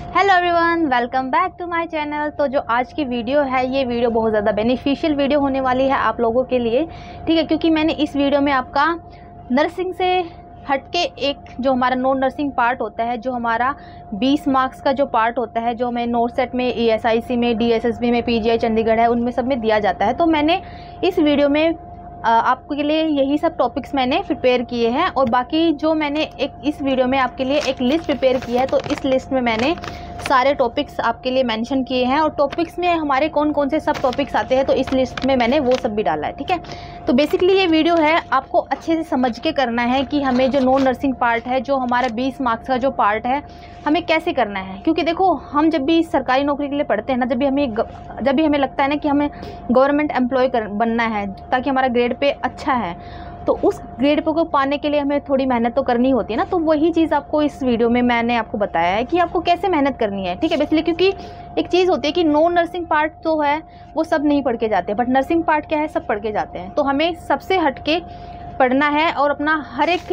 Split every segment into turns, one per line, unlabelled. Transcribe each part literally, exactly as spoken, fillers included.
Hello everyone, welcome back to my channel. तो जो आज की वीडियो है, ये वीडियो बहुत ज़्यादा बेनिफिशियल वीडियो होने वाली है आप लोगों के लिए, ठीक है। क्योंकि मैंने इस वीडियो में आपका नर्सिंग से हटके एक जो हमारा नॉन नर्सिंग पार्ट होता है, जो हमारा बीस मार्क्स का जो पार्ट होता है, जो हमें नोट सेट में, ई एस आई सी में, डी एस एस बी में, पी जी आई चंडीगढ़ है, उनमें सब में दिया जाता है। तो मैंने इस वीडियो में आपके लिए यही सब टॉपिक्स मैंने प्रिपेयर किए हैं। और बाकी जो मैंने एक इस वीडियो में आपके लिए एक लिस्ट प्रिपेयर की है, तो इस लिस्ट में मैंने सारे टॉपिक्स आपके लिए मेंशन किए हैं। और टॉपिक्स में हमारे कौन कौन से सब टॉपिक्स आते हैं, तो इस लिस्ट में मैंने वो सब भी डाला है, ठीक है। तो बेसिकली ये वीडियो है आपको अच्छे से समझ के करना है कि हमें जो नॉन नर्सिंग पार्ट है, जो हमारा बीस मार्क्स का जो पार्ट है, हमें कैसे करना है। क्योंकि देखो, हम जब भी सरकारी नौकरी के लिए पढ़ते हैं ना, जब भी हमें जब भी हमें लगता है ना कि हमें गवर्नमेंट एम्प्लॉय कर बनना है ताकि हमारा ग्रेड पे अच्छा है, तो उस ग्रेड पे को पाने के लिए हमें थोड़ी मेहनत तो करनी होती है ना। तो वही चीज़ आपको इस वीडियो में मैंने आपको बताया है कि आपको कैसे मेहनत करनी है, ठीक है। बेसिकली क्योंकि एक चीज़ होती है कि नॉन नर्सिंग पार्ट तो है वो सब नहीं पढ़ के जाते, बट नर्सिंग पार्ट क्या है, सब पढ़ के जाते हैं। तो हमें सबसे हटके पढ़ना है और अपना हर एक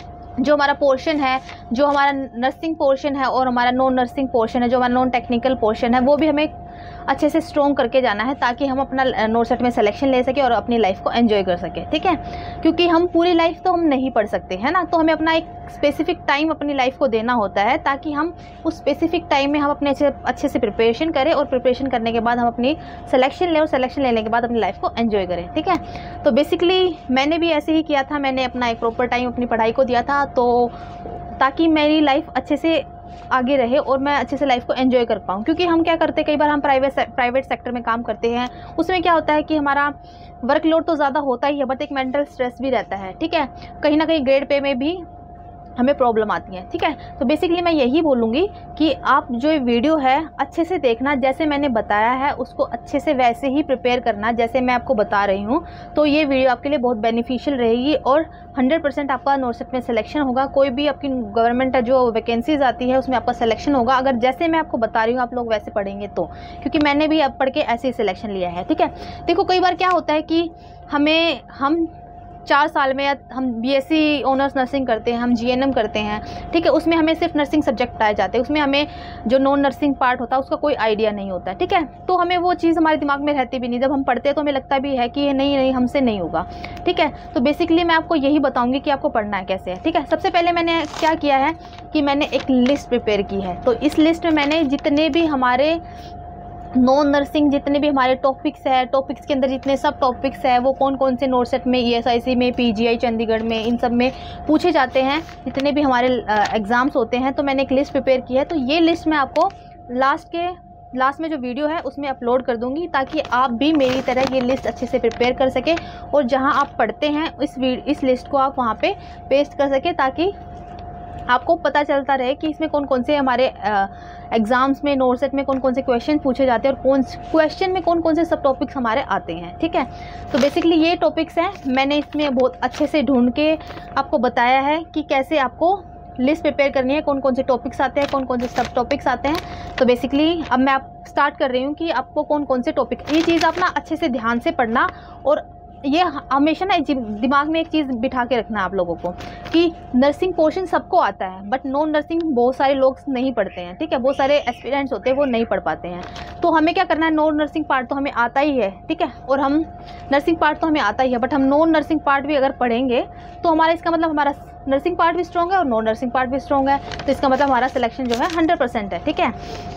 जो हमारा पोर्शन है, जो हमारा नर्सिंग पोर्शन है और हमारा नॉन नर्सिंग पोर्शन है, जो हमारा नॉन टेक्निकल पोर्शन है, वो भी हमें अच्छे से स्ट्रॉन्ग करके जाना है ताकि हम अपना नोट सेट में सिलेक्शन ले सके और अपनी लाइफ को एंजॉय कर सके, ठीक है। क्योंकि हम पूरी लाइफ तो हम नहीं पढ़ सकते हैं ना, तो हमें अपना एक स्पेसिफिक टाइम अपनी लाइफ को देना होता है ताकि हम उस स्पेसिफिक टाइम में हम अपने अच्छे अच्छे से प्रिपरेशन करें और प्रिपरेशन करने के बाद हम अपनी सिलेक्शन लें और सिलेक्शन लेने के बाद अपनी लाइफ को एंजॉय करें, ठीक है। तो बेसिकली मैंने भी ऐसे ही किया था, मैंने अपना एक प्रॉपर टाइम अपनी पढ़ाई को दिया था, तो ताकि मेरी लाइफ अच्छे से आगे रहे और मैं अच्छे से लाइफ को एंजॉय कर पाऊँ। क्योंकि हम क्या करते हैं, कई बार हम प्राइवेट प्राइवेट सेक्टर में काम करते हैं, उसमें क्या होता है कि हमारा वर्कलोड तो ज़्यादा होता ही है, बट एक मेंटल स्ट्रेस भी रहता है, ठीक है। कहीं ना कहीं ग्रेड पे में भी हमें प्रॉब्लम आती है, ठीक है। तो बेसिकली मैं यही बोलूँगी कि आप जो वीडियो है अच्छे से देखना, जैसे मैंने बताया है उसको अच्छे से वैसे ही प्रिपेयर करना जैसे मैं आपको बता रही हूँ। तो ये वीडियो आपके लिए बहुत बेनिफिशियल रहेगी और हंड्रेड परसेंट आपका नोट सेट में सिलेक्शन होगा। कोई भी आपकी गवर्नमेंट जो वैकेंसीज आती है उसमें आपका सिलेक्शन होगा, अगर जैसे मैं आपको बता रही हूँ आप लोग वैसे पढ़ेंगे तो। क्योंकि मैंने भी अब पढ़ के ऐसे ही सिलेक्शन लिया है, ठीक है। देखो, कई बार क्या होता है कि हमें हम चार साल में या हम B S C honours nursing करते हैं, हम जी एन एम करते हैं, ठीक है। उसमें हमें सिर्फ नर्सिंग सब्जेक्ट पढ़ाए जाते हैं, उसमें हमें जो नॉन नर्सिंग पार्ट होता है उसका कोई आइडिया नहीं होता, ठीक है। तो हमें वो चीज़ हमारे दिमाग में रहती भी नहीं, जब हम पढ़ते हैं तो हमें लगता भी है कि ये नहीं नहीं हमसे नहीं होगा, ठीक है। तो बेसिकली मैं आपको यही बताऊँगी कि आपको पढ़ना है कैसे है, ठीक है। सबसे पहले मैंने क्या किया है कि मैंने एक लिस्ट प्रिपेयर की है। तो इस लिस्ट में मैंने जितने भी हमारे नॉन नर्सिंग जितने भी हमारे टॉपिक्स है, टॉपिक्स के अंदर जितने सब टॉपिक्स है, वो कौन कौन से नोट सेट में, ई एस आई सी में, पी जी आई चंडीगढ़ में, इन सब में पूछे जाते हैं, जितने भी हमारे एग्ज़ाम्स होते हैं, तो मैंने एक लिस्ट प्रिपेयर की है। तो ये लिस्ट मैं आपको लास्ट के लास्ट में जो वीडियो है उसमें अपलोड कर दूंगी ताकि आप भी मेरी तरह ये लिस्ट अच्छे से प्रिपेयर कर सकें और जहाँ आप पढ़ते हैं इस इस लिस्ट को आप वहाँ पे पेस्ट कर सकें, ताकि आपको पता चलता रहे कि इसमें कौन कौन से हमारे एग्ज़ाम्स में, नोट सेट में कौन कौन से क्वेश्चन पूछे जाते हैं और कौन क्वेश्चन में कौन कौन से सब टॉपिक्स हमारे आते हैं, ठीक है। तो बेसिकली ये टॉपिक्स हैं, मैंने इसमें बहुत अच्छे से ढूंढ के आपको बताया है कि कैसे आपको लिस्ट प्रिपेयर करनी है, कौन कौन से टॉपिक्स आते हैं, कौन कौन से सब टॉपिक्स आते हैं। तो बेसिकली अब मैं आप स्टार्ट कर रही हूँ कि आपको कौन कौन से टॉपिक, ये चीज़ आप ना अच्छे से ध्यान से पढ़ना और ये हमेशा ना दिमाग में एक चीज़ बिठा के रखना आप लोगों को कि नर्सिंग पोर्शन सबको आता है, बट नॉन नर्सिंग बहुत सारे लोग नहीं पढ़ते हैं, ठीक है। बहुत सारे एस्पिरेंट्स होते हैं वो नहीं पढ़ पाते हैं। तो हमें क्या करना है, नॉन नर्सिंग पार्ट तो हमें आता ही है, ठीक है, और हम नर्सिंग पार्ट तो हमें आता ही है, बट हम नॉन नर्सिंग पार्ट भी अगर पढ़ेंगे तो हमारा इसका मतलब हमारा नर्सिंग पार्ट भी स्ट्रॉन्ग है और नॉन नर्सिंग पार्ट भी स्ट्रॉन्ग है। तो इसका मतलब हमारा सिलेक्शन जो है हंड्रेड परसेंट है, ठीक है।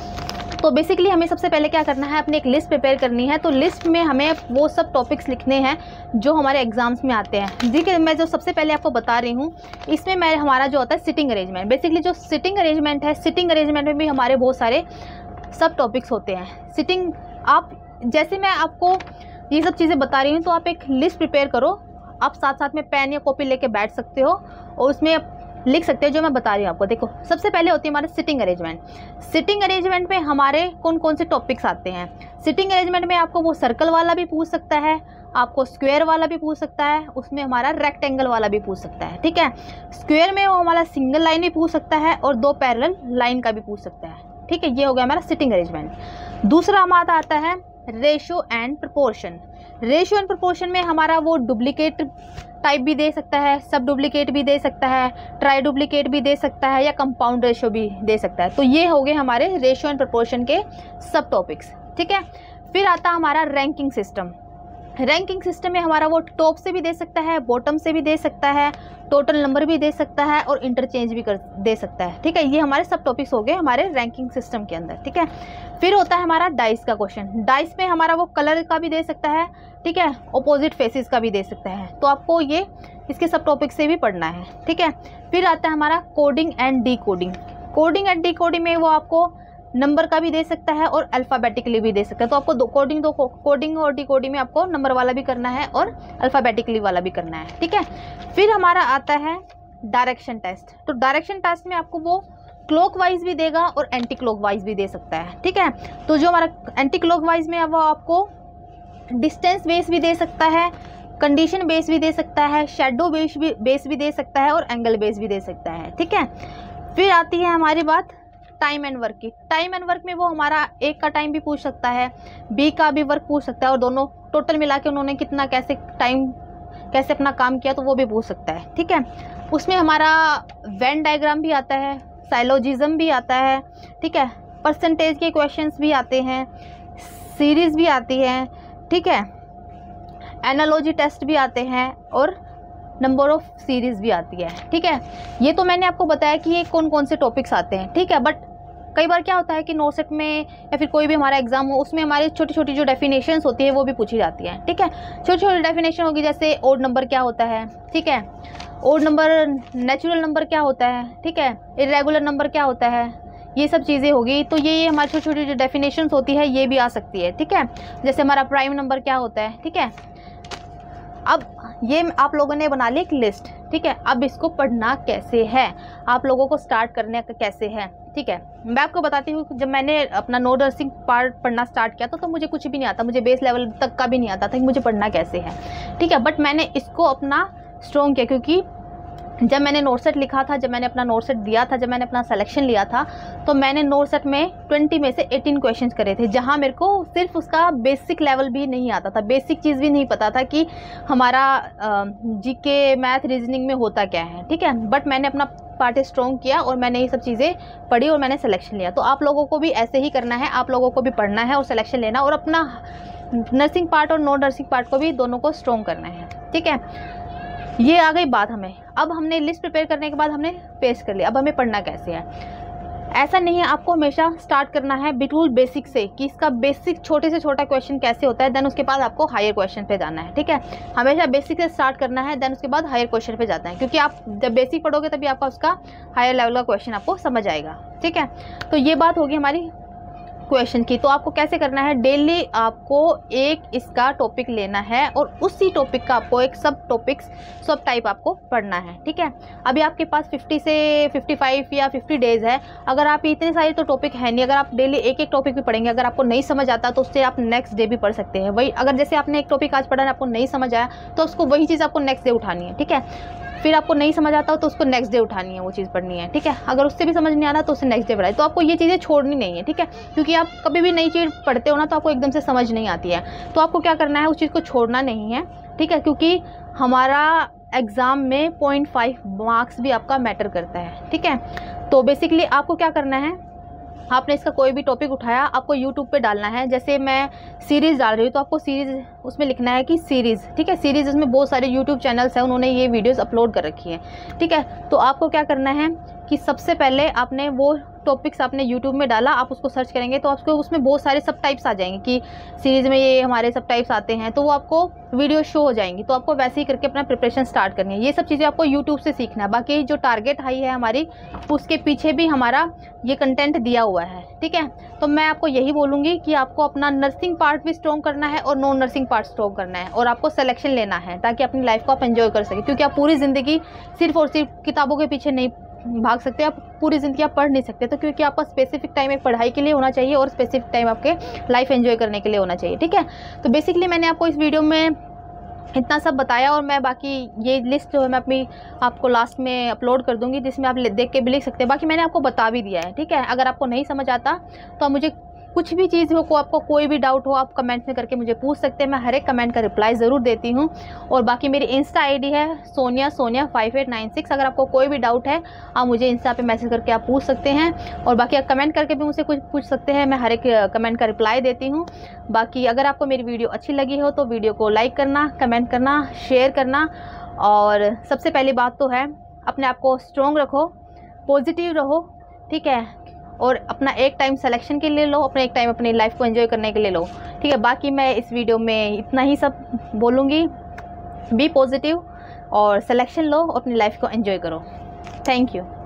तो बेसिकली हमें सबसे पहले क्या करना है, अपनी एक लिस्ट प्रिपेयर करनी है। तो लिस्ट में हमें वो सब टॉपिक्स लिखने हैं जो हमारे एग्जाम्स में आते हैं। देखिए, मैं जो सबसे पहले आपको बता रही हूँ, इसमें मैं हमारा जो होता है सिटिंग अरेंजमेंट। बेसिकली जो सिटिंग अरेंजमेंट है, सिटिंग अरेंजमेंट में भी हमारे बहुत सारे सब टॉपिक्स होते हैं। सिटिंग, आप जैसे मैं आपको ये सब चीज़ें बता रही हूँ तो आप एक लिस्ट प्रिपेयर करो, आप साथ साथ में पेन या कॉपी लेके बैठ सकते हो और उसमें लिख सकते हो जो मैं बता रही हूँ आपको। देखो, सबसे पहले होती है हमारे सिटिंग अरेंजमेंट। सिटिंग अरेंजमेंट में हमारे कौन कौन से टॉपिक्स आते हैं। सिटिंग अरेंजमेंट में आपको वो सर्कल वाला भी पूछ सकता है, आपको स्क्वायर वाला भी पूछ सकता है, उसमें हमारा रेक्टेंगल वाला भी पूछ सकता है, ठीक है। स्क्वायर में वो हमारा सिंगल लाइन भी पूछ सकता है और दो पैरेलल लाइन का भी पूछ सकता है, ठीक है। ये हो गया हमारा सिटिंग अरेंजमेंट। दूसरा हमारा आता है ratio and proportion. Ratio and proportion में हमारा वो डुप्लीकेट टाइप भी दे सकता है, सब डुप्लीकेट भी दे सकता है, ट्राई डुप्लीकेट भी दे सकता है, या कंपाउंड रेशो भी दे सकता है। तो ये हो गए हमारे रेशो एंड प्रोपोर्शन के सब टॉपिक्स, ठीक है। फिर आता हमारा रैंकिंग सिस्टम। रैंकिंग सिस्टम में हमारा वो टॉप से भी दे सकता है, बॉटम से भी दे सकता है, टोटल नंबर भी दे सकता है और इंटरचेंज भी कर दे सकता है, ठीक है। ये हमारे सब टॉपिक्स हो गए हमारे रैंकिंग सिस्टम के अंदर, ठीक है। फिर होता है हमारा डाइस का क्वेश्चन। डाइस में हमारा वो कलर का भी दे सकता है, ठीक है, ऑपोजिट फेसेस का भी दे सकता है। तो आपको ये इसके सब टॉपिक से भी पढ़ना है, ठीक है। फिर आता है हमारा coding and decoding. Coding and decoding में वो आपको नंबर का भी दे सकता है और अल्फ़ाबेटिकली भी दे सकता है। तो आपको दो कोडिंग दो कोडिंग और डी कोडिंग में आपको नंबर वाला भी करना है और अल्फ़ाबेटिकली वाला भी करना है, ठीक है। फिर हमारा आता है डायरेक्शन टेस्ट। तो डायरेक्शन टेस्ट में आपको वो क्लॉकवाइज भी देगा और एंटी क्लॉकवाइज भी दे सकता है, ठीक है। तो जो हमारा एंटी क्लॉकवाइज में वो आपको डिस्टेंस बेस भी दे सकता है, कंडीशन बेस भी दे सकता है, शेडो बेस भी बेस भी दे सकता है और एंगल बेस भी दे सकता है, ठीक है। फिर आती है हमारी बात टाइम एंड वर्क की। टाइम एंड वर्क में वो हमारा एक का टाइम भी पूछ सकता है, बी का भी वर्क पूछ सकता है और दोनों टोटल मिला के उन्होंने कितना कैसे टाइम कैसे अपना काम किया तो वो भी पूछ सकता है, ठीक है। उसमें हमारा वेन डायग्राम भी आता है, साइलोजिज्म भी आता है, ठीक है, परसेंटेज के क्वेश्चंस भी आते हैं, सीरीज़ भी आती है, ठीक है, एनालॉजी टेस्ट भी आते हैं और नंबर ऑफ सीरीज़ भी आती है, ठीक है। ये तो मैंने आपको बताया कि ये कौन कौन से टॉपिक्स आते हैं, ठीक है। बट कई बार क्या होता है कि नोट सेट में या फिर कोई भी हमारा एग्जाम हो उसमें हमारी छोटी छोटी जो डेफिनेशंस होती है वो भी पूछी जाती है, ठीक है। छोटी छोटी डेफिनेशन होगी जैसे ओड नंबर क्या होता है, ठीक है, ओड नंबर, नेचुरल नंबर क्या होता है, ठीक है, इरेगुलर नंबर क्या होता है, ये सब चीज़ें होगी। तो ये ये हमारी छोटी छोटी जो डेफिनेशंस होती है ये भी आ सकती है, ठीक है। जैसे हमारा प्राइम नंबर क्या होता है, ठीक है। अब ये आप लोगों ने बना ली एक लिस्ट, ठीक है। अब इसको पढ़ना कैसे है, आप लोगों को स्टार्ट करने का कैसे है, ठीक है। मैं आपको बताती हूँ, जब मैंने अपना नो नर्सिंग पार्ट पढ़ना स्टार्ट किया था तो मुझे कुछ भी नहीं आता, मुझे बेस लेवल तक का भी नहीं आता था कि मुझे पढ़ना कैसे है, ठीक है। बट मैंने इसको अपना स्ट्रॉन्ग किया, क्योंकि जब मैंने नोट सेट लिखा था, जब मैंने अपना नोट सेट दिया था, जब मैंने अपना सिलेक्शन लिया था, तो मैंने नोट सेट में ट्वेंटी में से एटीन क्वेश्चंस करे थे, जहां मेरे को सिर्फ उसका बेसिक लेवल भी नहीं आता था, बेसिक चीज़ भी नहीं पता था कि हमारा जीके, मैथ, रीजनिंग में होता क्या है, ठीक है। बट मैंने अपना पार्ट स्ट्रॉन्ग किया और मैंने ये सब चीज़ें पढ़ी और मैंने सिलेक्शन लिया। तो आप लोगों को भी ऐसे ही करना है, आप लोगों को भी पढ़ना है और सिलेक्शन लेना और अपना नर्सिंग पार्ट और नॉन नर्सिंग पार्ट को भी दोनों को स्ट्रॉन्ग करना है, ठीक है। ये आ गई बात हमें। अब हमने लिस्ट प्रिपेयर करने के बाद हमने पेस्ट कर लिया, अब हमें पढ़ना कैसे है। ऐसा नहीं है, आपको हमेशा स्टार्ट करना है बिल्कुल बेसिक से कि इसका बेसिक छोटे से छोटा क्वेश्चन कैसे होता है, देन उसके बाद आपको हायर क्वेश्चन पे जाना है, ठीक है। हमेशा बेसिक से स्टार्ट करना है, देन उसके बाद हायर क्वेश्चन पे जाता है, क्योंकि आप जब बेसिक पढ़ोगे तभी आपका उसका हायर लेवल का क्वेश्चन आपको समझ आएगा, ठीक है। तो ये बात होगी हमारी क्वेश्चन की। तो आपको कैसे करना है, डेली आपको एक इसका टॉपिक लेना है और उसी टॉपिक का आपको एक सब टॉपिक्स सब टाइप आपको पढ़ना है, ठीक है। अभी आपके पास फिफ्टी से फिफ्टी फाइव या फिफ्टी डेज़ है, अगर आप इतने सारे तो टॉपिक है नहीं, अगर आप डेली एक एक टॉपिक भी पढ़ेंगे, अगर आपको नहीं समझ आता तो उससे आप नेक्स्ट डे भी पढ़ सकते हैं। वही अगर जैसे आपने एक टॉपिक आज पढ़ा है, आपको नहीं समझ आया तो उसको वही चीज़ आपको नेक्स्ट डे उठानी है, ठीक है। फिर आपको नहीं समझ आता हो तो उसको नेक्स्ट डे उठानी है, वो चीज़ पढ़नी है, ठीक है। अगर उससे भी समझ नहीं आ रहा तो उससे नेक्स्ट डे पढ़ाई। तो आपको ये चीज़ें छोड़नी नहीं है, ठीक है, क्योंकि आप कभी भी नई चीज़ पढ़ते हो ना तो आपको एकदम से समझ नहीं आती है। तो आपको क्या करना है, उस चीज़ को छोड़ना नहीं है, ठीक है, क्योंकि हमारा एग्ज़ाम में पॉइंट फाइव मार्क्स भी आपका मैटर करता है, ठीक है। तो बेसिकली आपको क्या करना है, आपने इसका कोई भी टॉपिक उठाया, आपको यूट्यूब पे डालना है। जैसे मैं सीरीज़ डाल रही हूँ तो आपको सीरीज़ उसमें लिखना है कि सीरीज़, ठीक है। सीरीज़ उसमें बहुत सारे यूट्यूब चैनल्स हैं, उन्होंने ये वीडियोस अपलोड कर रखी है, ठीक है। तो आपको क्या करना है कि सबसे पहले आपने वो टॉपिक्स आपने यूट्यूब में डाला, आप उसको सर्च करेंगे तो आपको उसमें बहुत सारे सब टाइप्स आ जाएंगे कि सीरीज़ में ये हमारे सब टाइप्स आते हैं, तो वो आपको वीडियो शो हो जाएंगी। तो आपको वैसे ही करके अपना प्रिपरेशन स्टार्ट करनी है। ये सब चीज़ें आपको यूट्यूब से सीखना है। बाकी जो टारगेट हाई है हमारी, उसके पीछे भी हमारा ये कंटेंट दिया हुआ है, ठीक है। तो मैं आपको यही बोलूँगी कि आपको अपना नर्सिंग पार्ट भी स्ट्रॉन्ग करना है और नॉन नर्सिंग पार्ट स्ट्रॉन्ग करना है, और आपको सिलेक्शन लेना है ताकि अपनी लाइफ को आप एंजॉय कर सकें, क्योंकि आप पूरी ज़िंदगी सिर्फ और सिर्फ किताबों के पीछे नहीं भाग सकते, आप पूरी ज़िंदगी आप पढ़ नहीं सकते। तो क्योंकि आपका स्पेसिफिक टाइम एक पढ़ाई के लिए होना चाहिए और स्पेसिफिक टाइम आपके लाइफ एंजॉय करने के लिए होना चाहिए, ठीक है। तो बेसिकली मैंने आपको इस वीडियो में इतना सब बताया, और मैं बाकी ये लिस्ट जो है मैं अपनी आपको लास्ट में अपलोड कर दूंगी, जिसमें आप देख के भी लिख सकते हैं। बाकी मैंने आपको बता भी दिया है, ठीक है। अगर आपको नहीं समझ आता तो आप मुझे कुछ भी चीज़ हो, को आपको कोई भी डाउट हो, आप कमेंट में करके मुझे पूछ सकते हैं। मैं हर एक कमेंट का रिप्लाई ज़रूर देती हूँ। और बाकी मेरी इंस्टा आईडी है Sonia Sonia five eight nine six. अगर आपको कोई भी डाउट है आप मुझे इंस्टा पे मैसेज करके आप पूछ सकते हैं। और बाकी आप कमेंट करके भी मुझसे कुछ पूछ सकते हैं, मैं हर एक कमेंट का रिप्लाई देती हूँ। बाकी अगर आपको मेरी वीडियो अच्छी लगी हो तो वीडियो को लाइक करना, कमेंट करना, शेयर करना। और सबसे पहली बात तो है, अपने आप को स्ट्रॉन्ग रखो, पॉजिटिव रहो, ठीक है। और अपना एक टाइम सिलेक्शन के लिए लो, अपना एक टाइम अपनी लाइफ को एंजॉय करने के लिए लो, ठीक है। बाकी मैं इस वीडियो में इतना ही सब बोलूँगी। बी पॉजिटिव और सिलेक्शन लो, अपनी लाइफ को एंजॉय करो। Thank you.